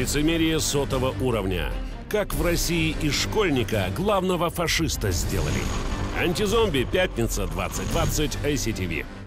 Лицемерие сотого уровня. Как в России из школьника главного фашиста сделали. Антизомби. Пятница, 20:20, ICTV.